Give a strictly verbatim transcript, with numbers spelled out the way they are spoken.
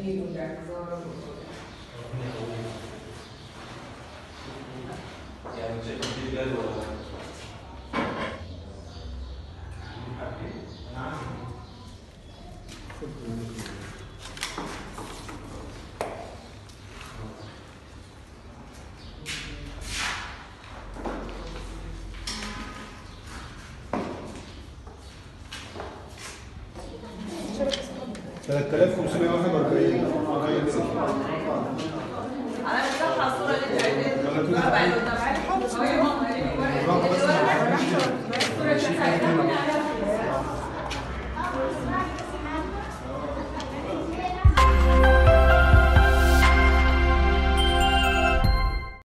التأكيد والاعتذار يعني شكل في جدول ثلاثة آلاف وخمسمائة وواحد وأربعين. انا بصراحه الصوره اللي انت عرفتها بعد